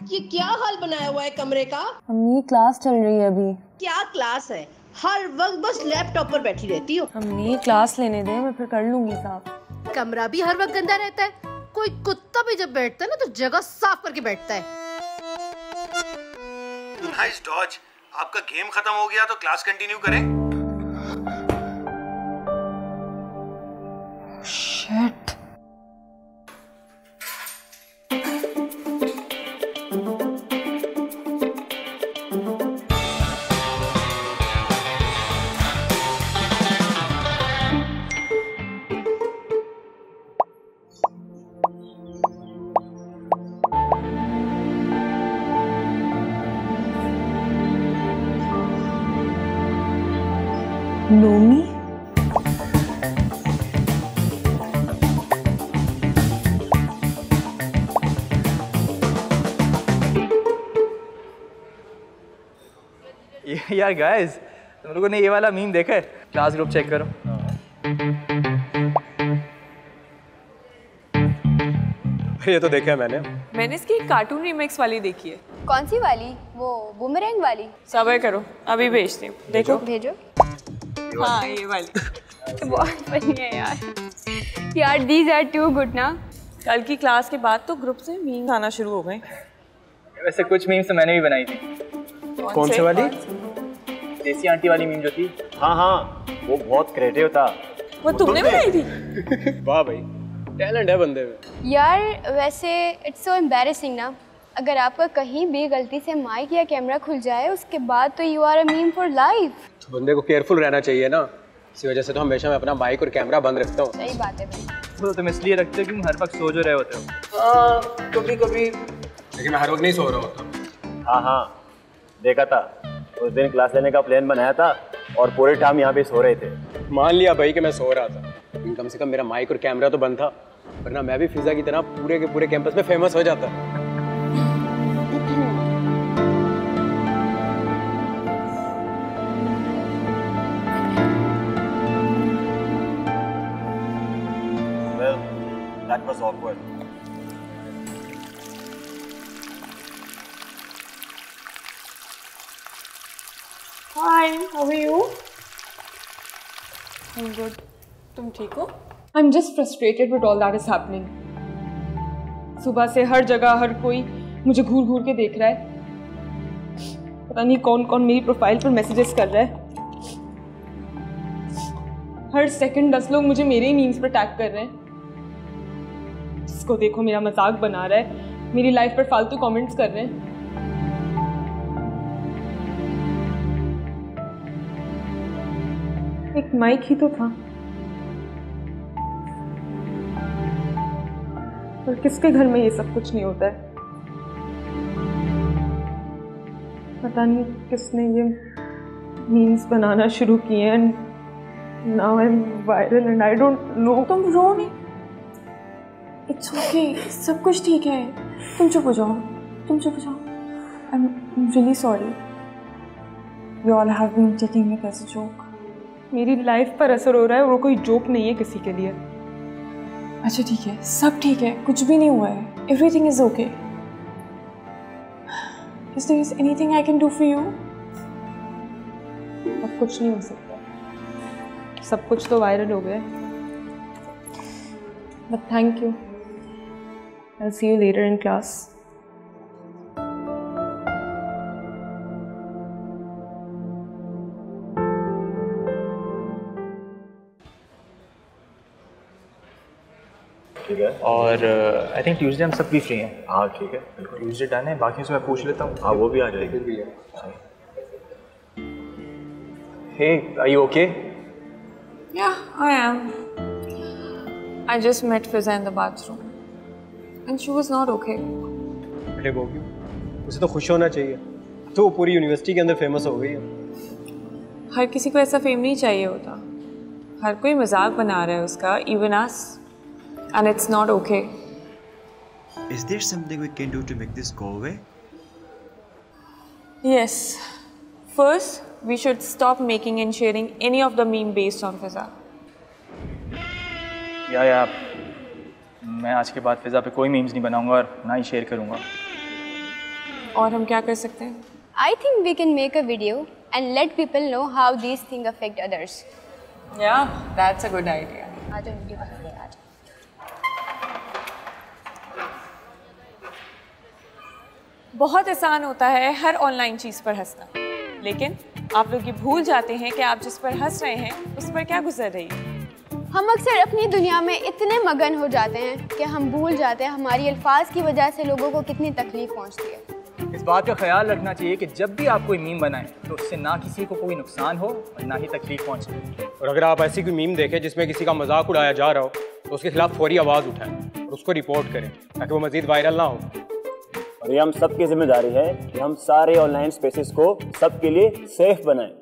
ये क्या हाल बनाया हुआ है कमरे का? अम्मी क्लास चल रही है अभी। क्या क्लास है? हर वक्त बस लैपटॉप पर बैठी रहती हो। अम्मी क्लास लेने दे, मैं फिर कर लूंगी साफ। कमरा भी हर वक्त गंदा रहता है। कोई कुत्ता भी जब बैठता है ना तो जगह साफ करके बैठता है। Nice Dodge. आपका गेम खत्म हो गया तो क्लास कंटिन्यू करें? शिट। नोमी? यार गाइस, तुम लोगों ने ये वाला मीम देखा है? क्लास ग्रुप चेक करो। ये तो देखा है मैंने इसकी कार्टून रीमेक्स वाली देखी है। कौन सी वाली? वो बूमरैंग वाली? सबर करो, अभी भेजती हूँ, देखो। भेजो। हाँ ये वाली बहुत बढ़िया यार। यार these are too good ना। कल की क्लास के बाद तो ग्रुप से मीम आना शुरू हो गए। वैसे कुछ मीम्स तो मैंने भी बनाई थी। कौन से वाली? देसी आंटी वाली मीम जो थी। हाँ हाँ, वो बहुत क्रिएटिव था। वो तुमने बनाई थी? वाह भाई, टैलेंट है बंदे में। यार वैसे इट्स सो एम्बैरेसिंग ना, अगर आपका कहीं भी गलती से माइक या कैमरा खुल जाए उसके बाद तो you are a meme for life. तो बंदे को केयरफुल रहना चाहिए ना, इसी वजह से तो हमेशा मैं अपना माइक और कैमरा बंद रखता हूँ। सही बात है भाई। तो तुम इसलिए रखते हो कि तुम हर वक्त सो जो रहे होते हो। हाँ कभी कभी, लेकिन मैं हर वक्त नहीं सो रहा होता। हाँ हाँ, देखा था उस दिन क्लास लेने का प्लान बनाया था और पूरे टाइम यहाँ पे सो रहे थे। मान लिया भाई कि मैं सो रहा था, लेकिन कम से कम मेरा माइक और कैमरा तो बंद था, वरना मैं भी फिजा की तरह पूरे के पूरे कैंपस में फेमस हो जाता। Well, that was awkward. Hi, how are you? I'm good. तुम ठीक हो? I'm just frustrated with all that is happening. सुबह से हर जगह हर कोई मुझे घूर घूर के देख रहा है। पता नहीं कौन कौन मेरी प्रोफाइल पर मैसेजेस कर रहा है। हर सेकंड 10 लोग मुझे मेरे ही मीम्स पर टैग कर रहे हैं। जिसको देखो मेरा मजाक बना रहा है, मेरी लाइफ पर फालतू कमेंट्स कर रहे हैं। एक माइक ही तो था, और किसके घर में ये सब कुछ नहीं होता है। पता नहीं किसने ये मीम्स बनाना शुरू किए हैं। Now I'm viral and I don't know. तुम रो नहीं। It's okay, सब कुछ ठीक है। तुम चुप हो जाओ, तुम चुप हो जाओ। I'm really sorry. You all have been taking it as a joke. मेरी लाइफ पर असर हो रहा है और वो कोई जोक नहीं है किसी के लिए। अच्छा ठीक है, सब ठीक है, कुछ भी नहीं हुआ है। Everything is okay. Is there anything I can do for you? अब कुछ नहीं हो सकता, सब कुछ तो वायरल हो गया। But thank you. I'll see you later in class. ठीक है। और आई थिंक ट्यूसडे हम सब भी फ्री हैं। हाँ ठीक है, ट्यूसडे डन है, बाकी से मैं पूछ लेता हूँ। हाँ वो भी आ जाएगी। Hey, are you okay? Yeah, I am. I just met Fiza in the bathroom, and she was not okay. अरे वो क्यों? उसे तो खुश होना चाहिए, तो वो पूरी यूनिवर्सिटी के अंदर फेमस हो गई है। हर किसी को ऐसा फेम नहीं चाहिए होता। हर कोई मजाक बना रहा है उसका, even us, and it's not okay. Is there something we can do to make this go away? Yes. First, we should stop making and sharing any of the meme based on Fiza. या मैं आज के बाद फिजा पे कोई memes नहीं बनाऊंगा और ना ही शेयर करूंगा। और हम क्या कर सकते हैं? I think we can make a video and let people know how these things affect others. Yeah, that's a good idea. आ जाओ वीडियो बनाते हैं आज। बहुत आसान होता है हर ऑनलाइन चीज़ पर हंसना, लेकिन आप लोग ये भूल जाते हैं कि आप जिस पर हंस रहे हैं उस पर क्या गुजर रही है। हम अक्सर अपनी दुनिया में इतने मगन हो जाते हैं कि हम भूल जाते हैं हमारी अल्फाज की वजह से लोगों को कितनी तकलीफ पहुंचती है। इस बात का ख्याल रखना चाहिए कि जब भी आप कोई मीम बनाएं तो उससे ना किसी को कोई नुकसान हो और ना ही तकलीफ पहुंचे। और अगर आप ऐसी कोई मीम देखें जिसमें किसी का मजाक उड़ाया जा रहा हो तो उसके खिलाफ फौरी आवाज़ उठाएं और उसको रिपोर्ट करें ताकि वो मजीद वायरल ना हो। और ये हम सबकी जिम्मेदारी है कि हम सारे ऑनलाइन स्पेसेस को सबके लिए सेफ बनाएं।